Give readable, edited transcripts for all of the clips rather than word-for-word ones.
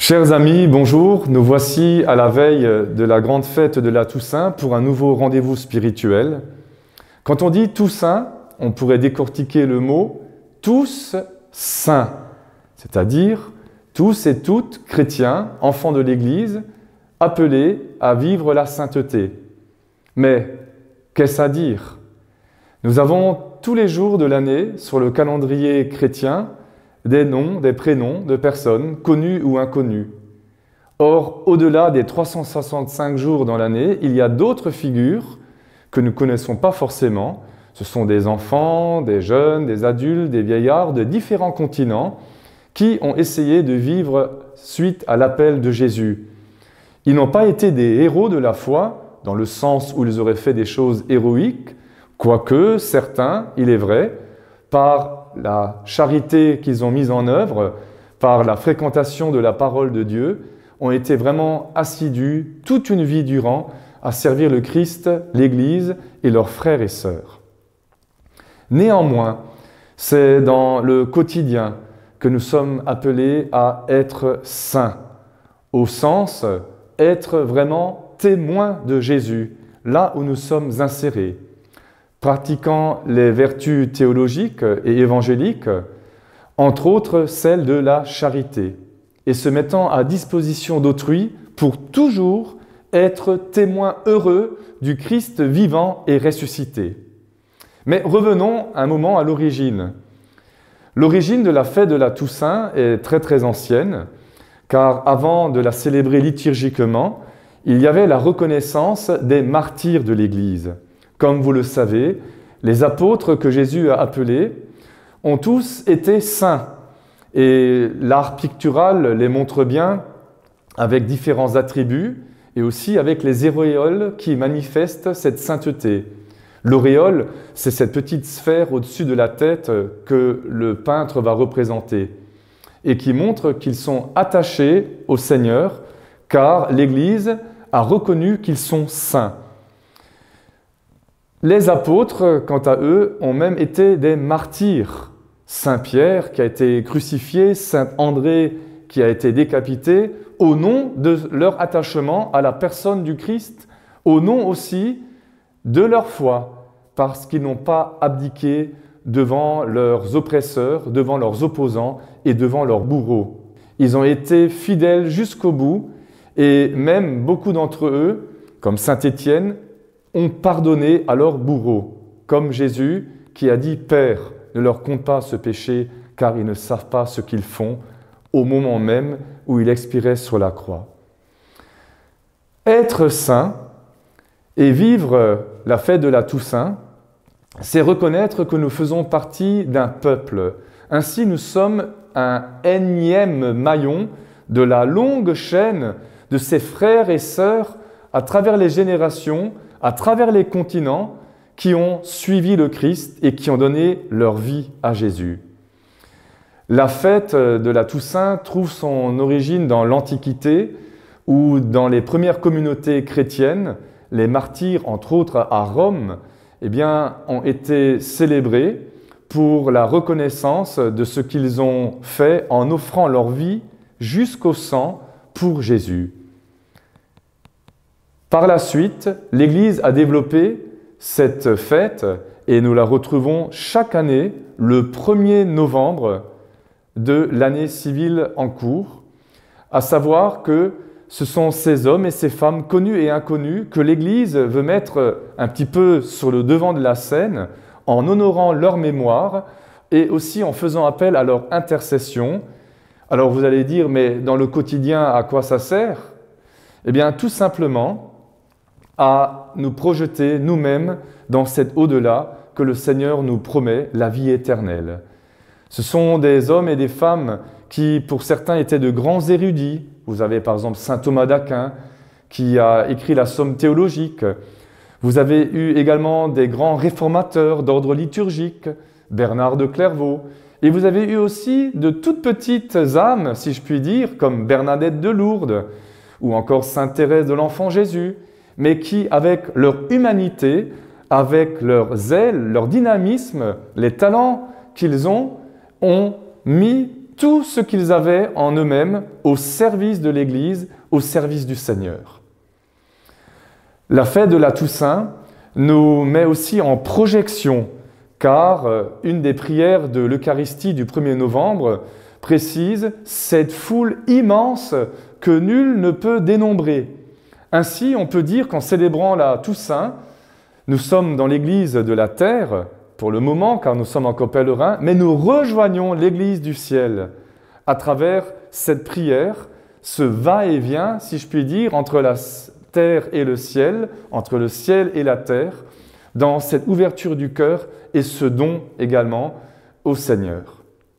Chers amis, bonjour. Nous voici à la veille de la grande fête de la Toussaint pour un nouveau rendez-vous spirituel. Quand on dit Toussaint, on pourrait décortiquer le mot « tous saints », c'est-à-dire tous et toutes chrétiens, enfants de l'Église, appelés à vivre la sainteté. Mais qu'est-ce à dire? Nous avons tous les jours de l'année sur le calendrier chrétien des noms, des prénoms de personnes connues ou inconnues. Or, au-delà des 365 jours dans l'année, il y a d'autres figures que nous ne connaissons pas forcément. Ce sont des enfants, des jeunes, des adultes, des vieillards de différents continents qui ont essayé de vivre suite à l'appel de Jésus. Ils n'ont pas été des héros de la foi, dans le sens où ils auraient fait des choses héroïques, quoique certains, il est vrai, par la charité qu'ils ont mise en œuvre, par la fréquentation de la parole de Dieu, ont été vraiment assidus toute une vie durant à servir le Christ, l'Église et leurs frères et sœurs. Néanmoins, c'est dans le quotidien que nous sommes appelés à être saints, au sens être vraiment témoins de Jésus, là où nous sommes insérés, pratiquant les vertus théologiques et évangéliques, entre autres celle de la charité, et se mettant à disposition d'autrui pour toujours être témoins heureux du Christ vivant et ressuscité. Mais revenons un moment à l'origine. L'origine de la fête de la Toussaint est très ancienne, car avant de la célébrer liturgiquement, il y avait la reconnaissance des martyrs de l'Église. Comme vous le savez, les apôtres que Jésus a appelés ont tous été saints. Et l'art pictural les montre bien avec différents attributs et aussi avec les auréoles qui manifestent cette sainteté. L'auréole, c'est cette petite sphère au-dessus de la tête que le peintre va représenter et qui montre qu'ils sont attachés au Seigneur car l'Église a reconnu qu'ils sont saints. Les apôtres, quant à eux, ont même été des martyrs. Saint Pierre qui a été crucifié, Saint André qui a été décapité, au nom de leur attachement à la personne du Christ, au nom aussi de leur foi, parce qu'ils n'ont pas abdiqué devant leurs oppresseurs, devant leurs opposants et devant leurs bourreaux. Ils ont été fidèles jusqu'au bout et même beaucoup d'entre eux, comme Saint Étienne, ont pardonné à leurs bourreaux, comme Jésus qui a dit « Père, ne leur compte pas ce péché, car ils ne savent pas ce qu'ils font » au moment même où il expirait sur la croix. Être saint et vivre la fête de la Toussaint, c'est reconnaître que nous faisons partie d'un peuple. Ainsi, nous sommes un énième maillon de la longue chaîne de ces frères et sœurs à travers les générations, à travers les continents, qui ont suivi le Christ et qui ont donné leur vie à Jésus. La fête de la Toussaint trouve son origine dans l'Antiquité, où dans les premières communautés chrétiennes, les martyrs, entre autres à Rome, ont été célébrés pour la reconnaissance de ce qu'ils ont fait en offrant leur vie jusqu'au sang pour Jésus. Par la suite, l'Église a développé cette fête et nous la retrouvons chaque année le 1er novembre de l'année civile en cours, à savoir que ce sont ces hommes et ces femmes connus et inconnus que l'Église veut mettre un petit peu sur le devant de la scène en honorant leur mémoire et aussi en faisant appel à leur intercession. Alors vous allez dire, mais dans le quotidien, à quoi ça sert? Eh bien, tout simplement à nous projeter nous-mêmes dans cet au-delà que le Seigneur nous promet, la vie éternelle. Ce sont des hommes et des femmes qui, pour certains, étaient de grands érudits. Vous avez par exemple saint Thomas d'Aquin qui a écrit la Somme théologique. Vous avez eu également des grands réformateurs d'ordre liturgique, Bernard de Clairvaux. Et vous avez eu aussi de toutes petites âmes, si je puis dire, comme Bernadette de Lourdes ou encore sainte Thérèse de l'Enfant Jésus, mais qui, avec leur humanité, avec leur zèle, leur dynamisme, les talents qu'ils ont mis tout ce qu'ils avaient en eux-mêmes au service de l'Église, au service du Seigneur. La fête de la Toussaint nous met aussi en projection, car une des prières de l'Eucharistie du 1er novembre précise « cette foule immense que nul ne peut dénombrer ». Ainsi, on peut dire qu'en célébrant la Toussaint, nous sommes dans l'Église de la terre, pour le moment, car nous sommes encore pèlerins, mais nous rejoignons l'Église du ciel à travers cette prière, ce va-et-vient, si je puis dire, entre la terre et le ciel, entre le ciel et la terre, dans cette ouverture du cœur et ce don également au Seigneur.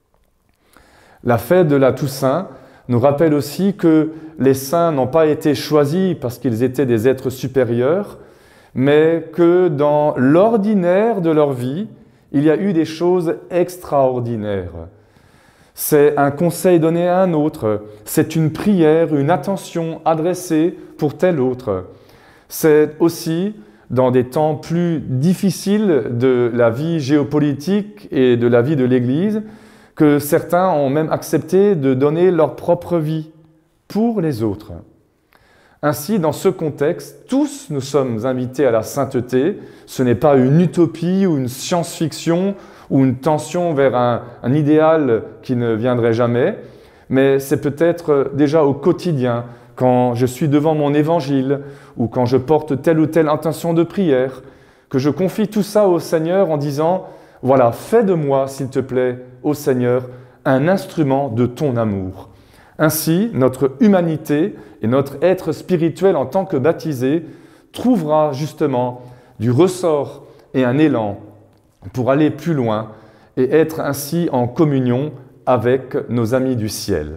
La fête de la Toussaint nous rappelle aussi que les saints n'ont pas été choisis parce qu'ils étaient des êtres supérieurs, mais que dans l'ordinaire de leur vie, il y a eu des choses extraordinaires. C'est un conseil donné à un autre, c'est une prière, une attention adressée pour tel autre. C'est aussi, dans des temps plus difficiles de la vie géopolitique et de la vie de l'Église, que certains ont même accepté de donner leur propre vie pour les autres. Ainsi, dans ce contexte, tous nous sommes invités à la sainteté. Ce n'est pas une utopie ou une science-fiction ou une tension vers un idéal qui ne viendrait jamais, mais c'est peut-être déjà au quotidien, quand je suis devant mon évangile ou quand je porte telle ou telle intention de prière, que je confie tout ça au Seigneur en disant « Voilà, fais de moi, s'il te plaît, ô Seigneur, un instrument de ton amour ». Ainsi, notre humanité et notre être spirituel en tant que baptisé trouvera justement du ressort et un élan pour aller plus loin et être ainsi en communion avec nos amis du ciel.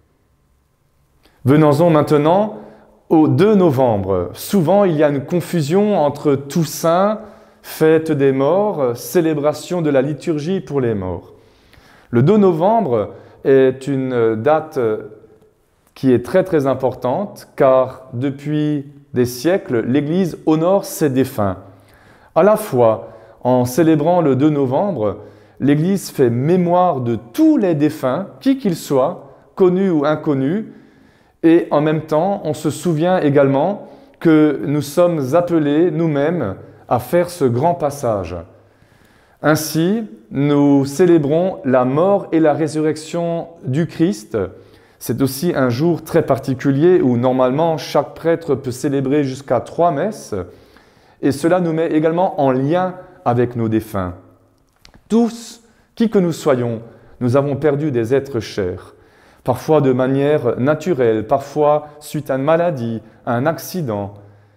Venons-en maintenant au 2 novembre. Souvent, il y a une confusion entre Toussaint, fête des morts, célébration de la liturgie pour les morts. Le 2 novembre est une date qui est très très importante car depuis des siècles, l'Église honore ses défunts. À la fois, en célébrant le 2 novembre, l'Église fait mémoire de tous les défunts, qui qu'ils soient, connus ou inconnus, et en même temps, on se souvient également que nous sommes appelés nous-mêmes à faire ce grand passage. Ainsi, nous célébrons la mort et la résurrection du Christ. C'est aussi un jour très particulier où normalement chaque prêtre peut célébrer jusqu'à 3 messes et cela nous met également en lien avec nos défunts. Tous, qui que nous soyons, nous avons perdu des êtres chers, parfois de manière naturelle, parfois suite à une maladie, à un accident.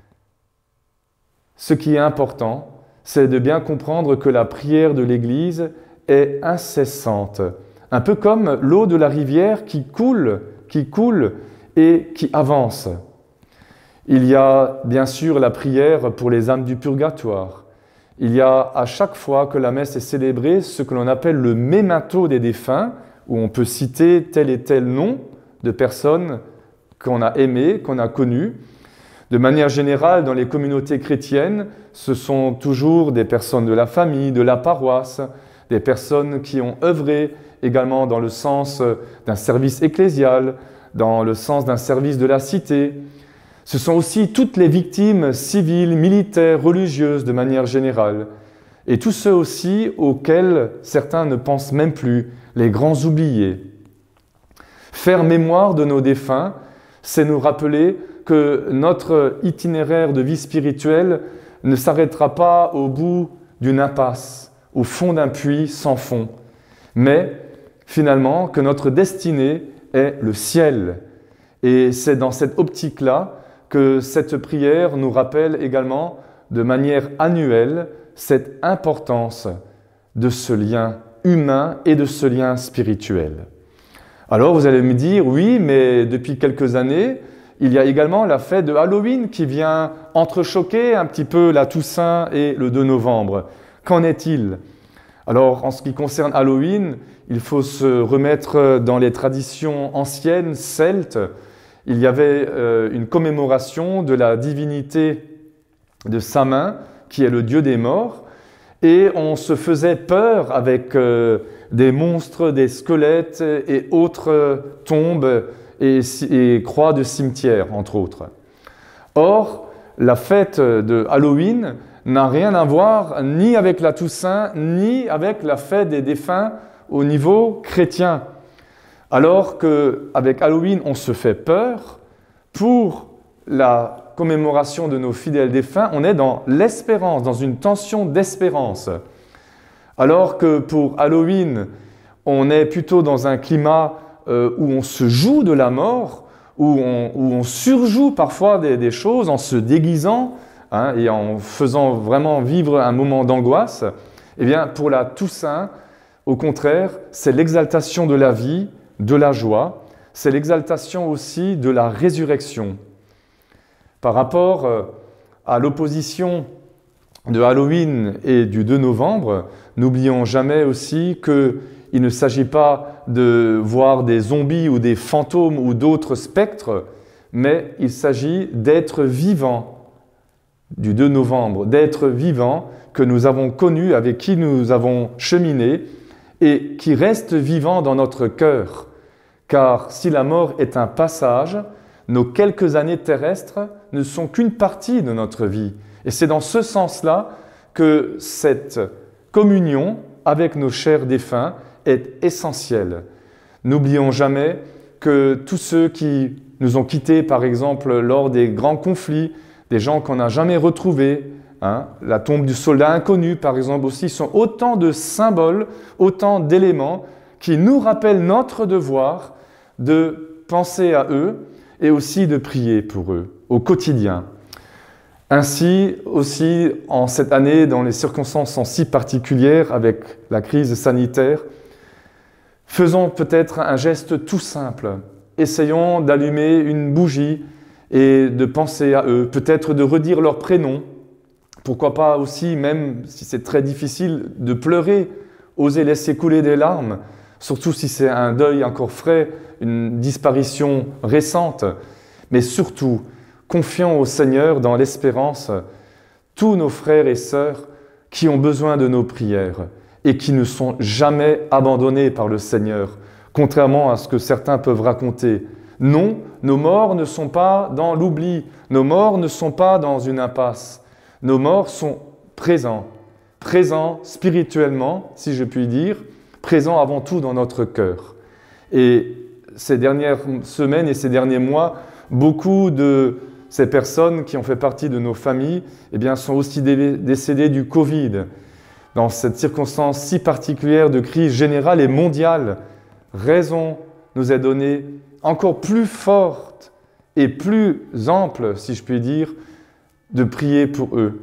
Ce qui est important, c'est de bien comprendre que la prière de l'Église est incessante, un peu comme l'eau de la rivière qui coule et qui avance. Il y a bien sûr la prière pour les âmes du purgatoire. Il y a à chaque fois que la messe est célébrée ce que l'on appelle le mémento des défunts, où on peut citer tel et tel nom de personnes qu'on a aimées, qu'on a connues. De manière générale, dans les communautés chrétiennes, ce sont toujours des personnes de la famille, de la paroisse, des personnes qui ont œuvré également dans le sens d'un service ecclésial, dans le sens d'un service de la cité. Ce sont aussi toutes les victimes civiles, militaires, religieuses de manière générale. Et tous ceux aussi auxquels certains ne pensent même plus, les grands oubliés. Faire mémoire de nos défunts, c'est nous rappeler que notre itinéraire de vie spirituelle ne s'arrêtera pas au bout d'une impasse, au fond d'un puits sans fond, mais finalement que notre destinée est le ciel. Et c'est dans cette optique-là que cette prière nous rappelle également de manière annuelle cette importance de ce lien humain et de ce lien spirituel. Alors vous allez me dire, oui, mais depuis quelques années, il y a également la fête de Halloween qui vient entrechoquer un petit peu la Toussaint et le 2 novembre. Qu'en est-il? Alors, en ce qui concerne Halloween, il faut se remettre dans les traditions anciennes, celtes. Il y avait une commémoration de la divinité de Samin, qui est le dieu des morts. et on se faisait peur avec des monstres, des squelettes et autres tombes et croix de cimetière, entre autres. Or, la fête de Halloween n'a rien à voir ni avec la Toussaint, ni avec la fête des défunts au niveau chrétien. Alors qu'avec Halloween, on se fait peur, pour la commémoration de nos fidèles défunts, on est dans l'espérance, dans une tension d'espérance. Alors que pour Halloween, on est plutôt dans un climat où on se joue de la mort, où on surjoue parfois des choses en se déguisant et en faisant vraiment vivre un moment d'angoisse. Eh bien, pour la Toussaint, au contraire, c'est l'exaltation de la vie, de la joie, c'est l'exaltation aussi de la résurrection. Par rapport à l'opposition de Halloween et du 2 novembre, n'oublions jamais aussi qu'il ne s'agit pas de voir des zombies ou des fantômes ou d'autres spectres, mais il s'agit d'être vivant du 2 novembre, d'être vivant que nous avons connu, avec qui nous avons cheminé et qui reste vivant dans notre cœur. Car si la mort est un passage, nos quelques années terrestres ne sont qu'une partie de notre vie. Et c'est dans ce sens-là que cette communion avec nos chers défunts est essentielle. N'oublions jamais que tous ceux qui nous ont quittés, par exemple, lors des grands conflits, des gens qu'on n'a jamais retrouvés, la tombe du soldat inconnu, par exemple, aussi, sont autant de symboles, autant d'éléments qui nous rappellent notre devoir de penser à eux et aussi de prier pour eux au quotidien. Ainsi, aussi, en cette année, dans les circonstances si particulières avec la crise sanitaire, faisons peut-être un geste tout simple. Essayons d'allumer une bougie et de penser à eux, peut-être de redire leur prénom. Pourquoi pas aussi, même si c'est très difficile, de pleurer, oser laisser couler des larmes, surtout si c'est un deuil encore frais, une disparition récente. Mais surtout, confions au Seigneur dans l'espérance tous nos frères et sœurs qui ont besoin de nos prières et qui ne sont jamais abandonnés par le Seigneur, contrairement à ce que certains peuvent raconter. Non, nos morts ne sont pas dans l'oubli, nos morts ne sont pas dans une impasse. Nos morts sont présents, présents spirituellement, si je puis dire, présents avant tout dans notre cœur. Et ces dernières semaines et ces derniers mois, beaucoup de ces personnes qui ont fait partie de nos familles sont aussi décédées du Covid. Dans cette circonstance si particulière de crise générale et mondiale, raison nous est donnée encore plus forte et plus ample, si je puis dire, de prier pour eux.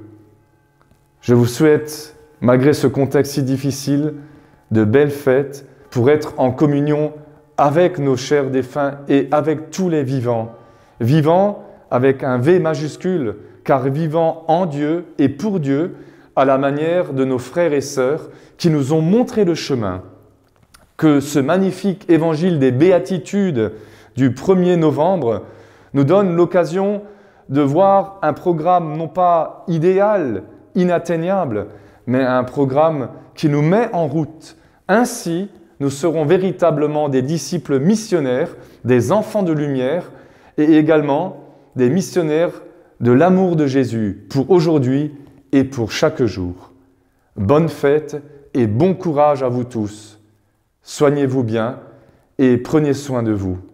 Je vous souhaite, malgré ce contexte si difficile, de belles fêtes pour être en communion avec nos chers défunts et avec tous les vivants. Vivants avec un V majuscule, car vivants en Dieu et pour Dieu, à la manière de nos frères et sœurs qui nous ont montré le chemin. Que ce magnifique évangile des béatitudes du 1er novembre nous donne l'occasion de voir un programme non pas idéal, inatteignable, mais un programme qui nous met en route. Ainsi, nous serons véritablement des disciples missionnaires, des enfants de lumière et également des missionnaires de l'amour de Jésus pour aujourd'hui et pour chaque jour. Bonne fête et bon courage à vous tous. Soignez-vous bien et prenez soin de vous.